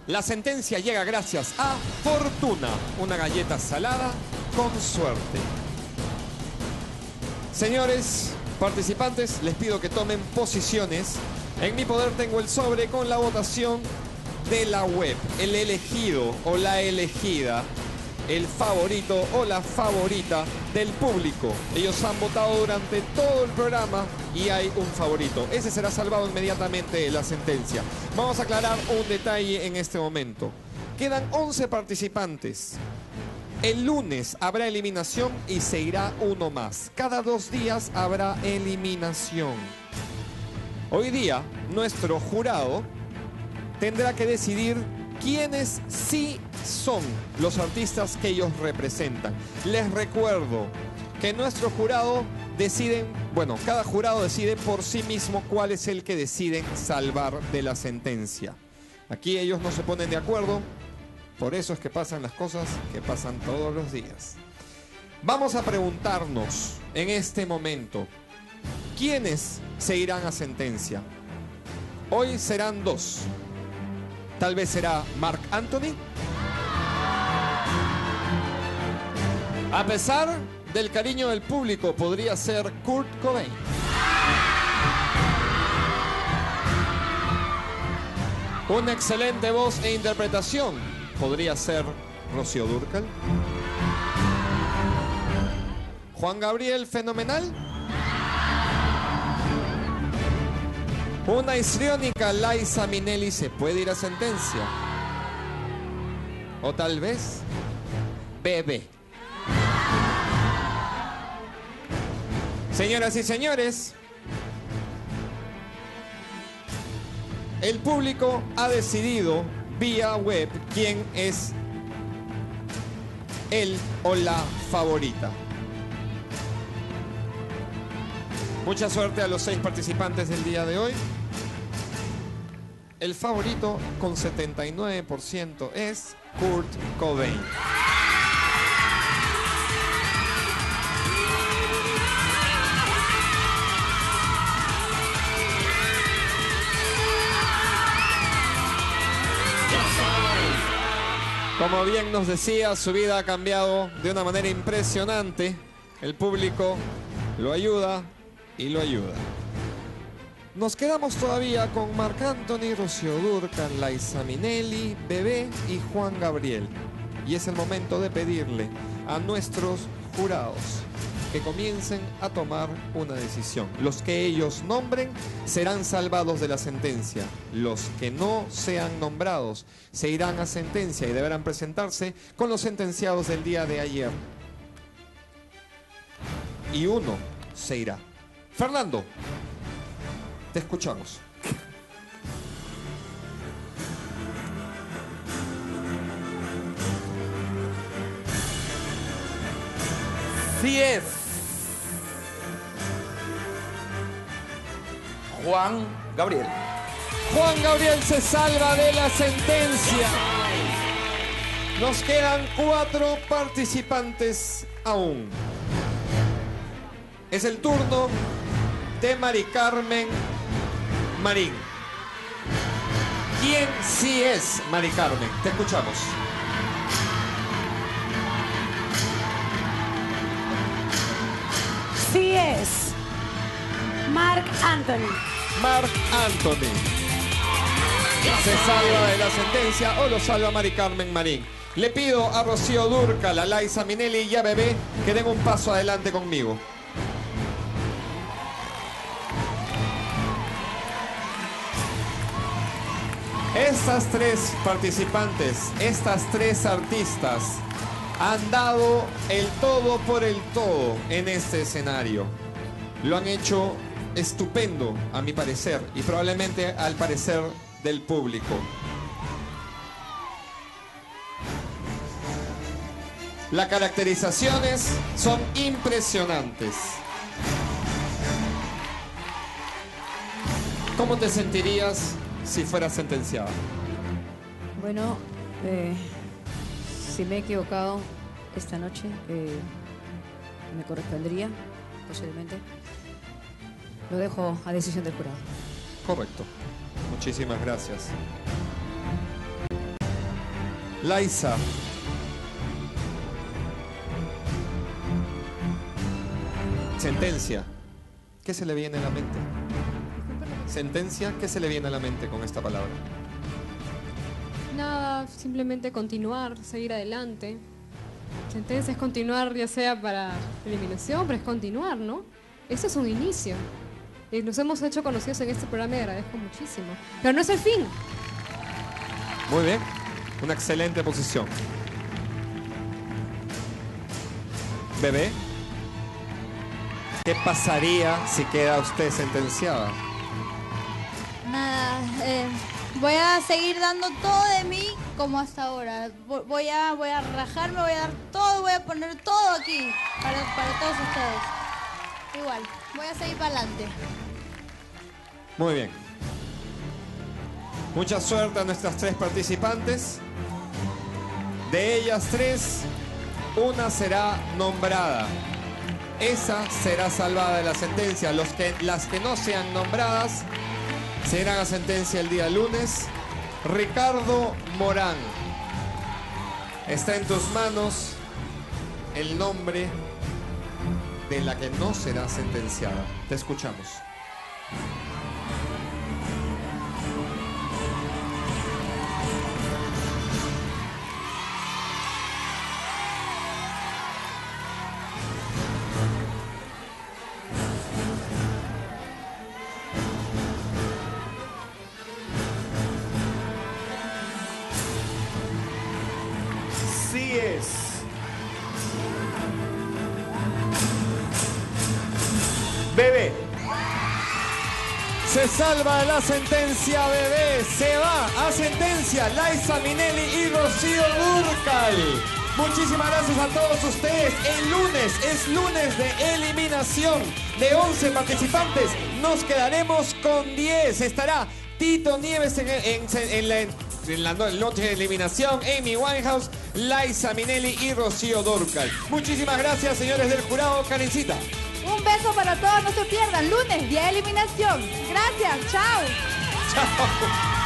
La sentencia llega gracias a Fortuna, una galleta salada con suerte. Señores participantes, les pido que tomen posiciones. En mi poder tengo el sobre con la votación de la web. El elegido o la elegida, el favorito o la favorita del público. Ellos han votado durante todo el programa y hay un favorito. Ese será salvado inmediatamente de la sentencia. Vamos a aclarar un detalle en este momento. Quedan 11 participantes. El lunes habrá eliminación y se irá uno más. Cada 2 días habrá eliminación. Hoy día, nuestro jurado tendrá que decidir quiénes sí son los artistas que ellos representan. Les recuerdo que nuestro jurado cada jurado decide por sí mismo cuál es el que deciden salvar de la sentencia. Aquí ellos no se ponen de acuerdo, por eso es que pasan las cosas que pasan todos los días. Vamos a preguntarnos en este momento, ¿quiénes se irán a sentencia? Hoy serán 2. Tal vez será Marc Anthony. A pesar del cariño del público, podría ser Kurt Cobain. Una excelente voz e interpretación, podría ser Rocío Dúrcal. Juan Gabriel, fenomenal. Una histriónica Liza Minnelli se puede ir a sentencia. O tal vez Bebé. Señoras y señores, el público ha decidido vía web quién es él o la favorita. Mucha suerte a los 6 participantes del día de hoy. El favorito con 79% es Kurt Cobain. Como bien nos decía, su vida ha cambiado de una manera impresionante. El público lo ayuda y lo ayuda. Nos quedamos todavía con Marc Anthony, Rocío Dúrcal, Liza Minnelli, Bebé y Juan Gabriel. Y es el momento de pedirle a nuestros jurados que comiencen a tomar una decisión. Los que ellos nombren serán salvados de la sentencia. Los que no sean nombrados se irán a sentencia y deberán presentarse con los sentenciados del día de ayer. Y uno se irá. Fernando, te escuchamos. Sí es Juan Gabriel. Juan Gabriel se salva de la sentencia. Nos quedan 4 participantes aún. Es el turno de Mari Carmen Marín. ¿Quién sí es Mari Carmen? Te escuchamos. Sí es Marc Anthony. Marc Anthony. ¿Se salva de la sentencia o lo salva Mari Carmen Marín? Le pido a Rocío Dúrcal, a Liza Minnelli y a Bebé que den un paso adelante conmigo. Estas 3 participantes, estas 3 artistas han dado el todo por el todo en este escenario. Lo han hecho estupendo, a mi parecer, y probablemente al parecer del público. Las caracterizaciones son impresionantes. ¿Cómo te sentirías si fueras sentenciada? Bueno, si me he equivocado esta noche, me correspondería, posiblemente. Lo dejo a decisión del jurado. Correcto. Muchísimas gracias. Laisa. Sentencia. ¿Qué se le viene a la mente? Sentencia, ¿qué se le viene a la mente con esta palabra? Nada, simplemente continuar, seguir adelante. Sentencia es continuar, ya sea para eliminación, pero es continuar, ¿no? Ese es un inicio. Y nos hemos hecho conocidos en este programa y agradezco muchísimo. Pero no es el fin. Muy bien. Una excelente posición. Bebé. ¿Qué pasaría si queda usted sentenciada? Nada, voy a seguir dando todo de mí como hasta ahora. Voy a rajarme, voy a dar todo, voy a poner todo aquí para todos ustedes. Igual, voy a seguir para adelante. Muy bien. Mucha suerte a nuestras 3 participantes. De ellas 3, una será nombrada. Esa será salvada de la sentencia. Las que no sean nombradas serán a sentencia el día lunes. Ricardo Morán, está en tus manos el nombre de la que no será sentenciada. Te escuchamos. Sí es. Bebé. Se salva de la sentencia, Bebé. Se va a sentencia Laisa Minelli y Rocío Dúrcal. Muchísimas gracias a todos ustedes. El lunes es lunes de eliminación. De 11 participantes nos quedaremos con 10. Estará Tito Nieves en la noche de eliminación, Amy Winehouse, Laisa Minelli y Rocío Dúrcal. Muchísimas gracias, señores del jurado. Karencita. Un beso para todos, no se pierdan. Lunes, día de eliminación. Gracias, chao. Chao.